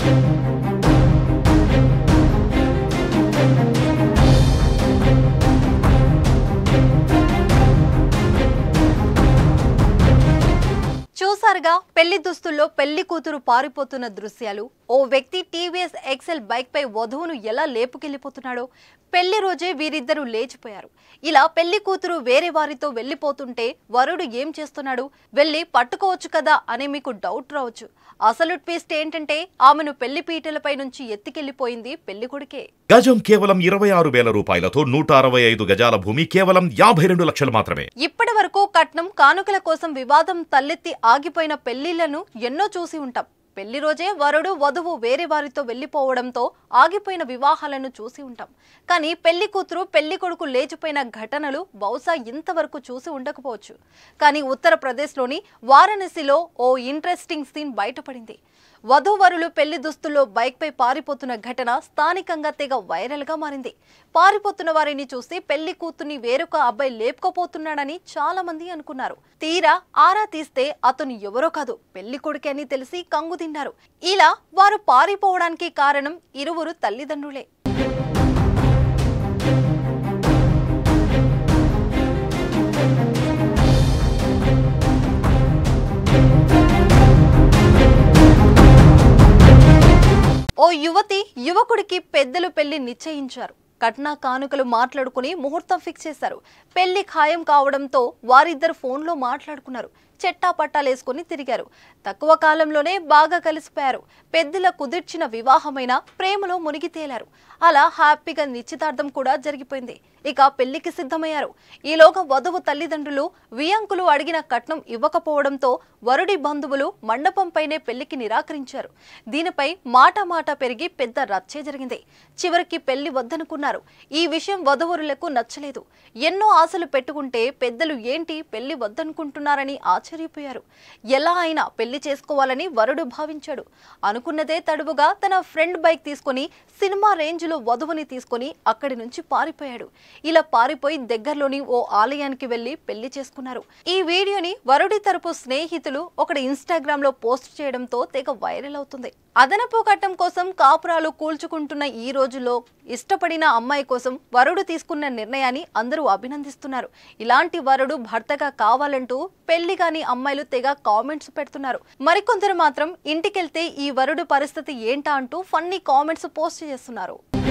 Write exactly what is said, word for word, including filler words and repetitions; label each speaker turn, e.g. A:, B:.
A: చూసారుగా పెళ్లి దుస్తుల్లో పెళ్లి కూతురు పారిపోతున్న దృశ్యాలు. ఓ వ్యక్తి టీవీఎస్ ఎక్సెల్ బైక్ పై వధువును ఎలా లేపుకెళ్లిపోతున్నాడో. పెళ్లి రోజే వీరిద్దరూ లేచిపోయారు. ఇలా పెళ్లి కూతురు వేరే వారితో వెళ్లిపోతుంటే వరుడు ఏం చేస్తున్నాడు, వెళ్లి పట్టుకోవచ్చు కదా అని మీకు డౌట్ రావచ్చు. అసలు ట్విస్ట్ ఏంటంటే ఆమెను పెళ్లి పీటలపై నుంచి ఎత్తికెళ్లిపోయింది పెళ్లి కొడుకే.
B: గజం కేవలం ఇరవై ఆరు వేల రూపాయలతో నూట అరవై ఐదు గజాల భూమి కేవలం యాభై రెండు లక్షలు మాత్రమే.
A: ఇప్పటి వరకు కట్నం కానుకల కోసం వివాదం తలెత్తి ఆగిపోయిన పెళ్లిళ్లను ఎన్నో చూసి ఉంటాం. పెళ్లి రోజే వరుడు వధువు వేరే వారితో వెళ్లిపోవడంతో ఆగిపోయిన వివాహాలను చూసి ఉంటాం. కానీ పెళ్లి కూతురు పెళ్లి కొడుకు లేచిపోయిన ఘటనలు బహుశా ఇంతవరకు చూసి ఉండకపోవచ్చు. కానీ ఉత్తరప్రదేశ్లోని వారణాసిలో ఓ ఇంట్రెస్టింగ్ సీన్ బయటపడింది. వధూవరులు పెళ్లి దుస్తుల్లో బైక్ పై పారిపోతున్న ఘటన స్థానికంగా తెగ వైరల్ గా మారింది. పారిపోతున్న వారిని చూసి పెళ్లి కూతుర్ని వేరొక అబ్బాయి లేపుకోపోతున్నాడని చాలా మంది అనుకున్నారు. తీరా ఆరా తీస్తే అతను ఎవరో కాదు, పెళ్లి కొడుకే అని తెలిసి కంగు తిన్నారు. ఇలా వారు పారిపోవడానికి కారణం ఇరువురు తల్లిదండ్రులే. ఓ యువతి యువకుడికి పెద్దలు పెళ్లి నిశ్చయించారు. కట్న కానుకలు మాట్లాడుకుని ముహూర్తం ఫిక్స్ చేశారు. పెళ్లి ఖాయం కావడంతో వారిద్దరు ఫోన్లో మాట్లాడుకున్నారు. చెట్టా పట్టాలేసుకుని తిరిగారు. తక్కువ కాలంలోనే బాగా కలిసిపోయారు. పెద్దల కుదిర్చిన వివాహమైన ప్రేమలో మునిగి తేలారు. అలా హ్యాపీగా నిశ్చితార్థం కూడా జరిగిపోయింది. ఇక పెళ్లికి సిద్ధమయ్యారు. ఈలోగా వధువు తల్లిదండ్రులు వియంకులు అడిగిన కట్నం ఇవ్వకపోవడంతో వరుడి బంధువులు మండపంపైనే పెళ్లికి నిరాకరించారు. దీనిపై మాట మాట పెరిగి పెద్ద రచ్చే జరిగింది. చివరికి పెళ్లి వద్దనుకున్నారు. ఈ విషయం వధువురులకు నచ్చలేదు. ఎన్నో ఆశలు పెట్టుకుంటే పెద్దలు ఏంటి పెళ్లి వద్దనుకుంటున్నారని ఆశ్చర్యపోయారు. ఎలా అయినా పెళ్లి చేసుకోవాలని వరుడు భావించాడు. అనుకున్నదే తడువుగా తన ఫ్రెండ్ బైక్ తీసుకుని సినిమా రేంజ్ లో వధువుని తీసుకుని అక్కడి నుంచి పారిపోయాడు. ఇలా పారిపోయి దగ్గరలోని ఓ ఆలయానికి వెళ్లి పెళ్లి చేసుకున్నారు. ఈ వీడియోని వరుడి తరపు స్నేహితులు ఒకటి ఇన్స్టాగ్రామ్ లో పోస్ట్ చేయడంతో తెగ వైరల్ అవుతుంది. అదనపు కట్నం కోసం కాపురాలు కూల్చుకుంటున్న ఈ రోజుల్లో ఇష్టపడిన అమ్మాయి కోసం వరుడు తీసుకున్న నిర్ణయాన్ని అందరూ అభినందిస్తున్నారు. ఇలాంటి వరుడు భర్తగా కావాలంటూ పెళ్లి కాని అమ్మాయిలు తెగ కామెంట్స్ పెడుతున్నారు. మరికొందరు మాత్రం ఇంటికెళ్తే ఈ వరుడు పరిస్థితి ఏంటా అంటూ ఫన్నీ కామెంట్స్ పోస్ట్ చేస్తున్నారు.